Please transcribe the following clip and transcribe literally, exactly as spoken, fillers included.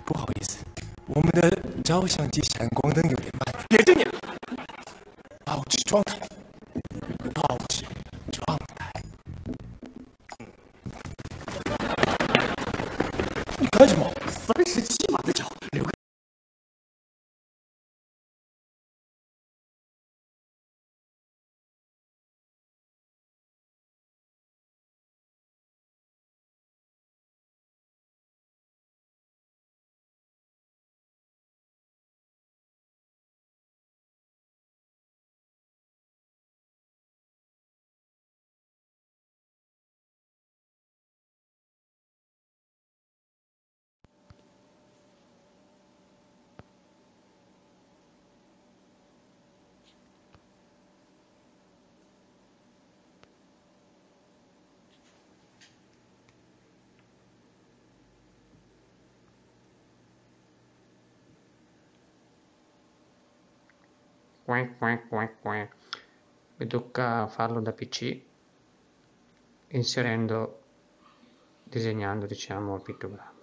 不好意思，我们的照相机闪光灯有点慢。别着你，保持状态，保持状态。你干什么？三十七码的脚，留个。 Quack, quack, quack, quack. Mi tocca farlo da P C inserendo, disegnando diciamo il pittogramma.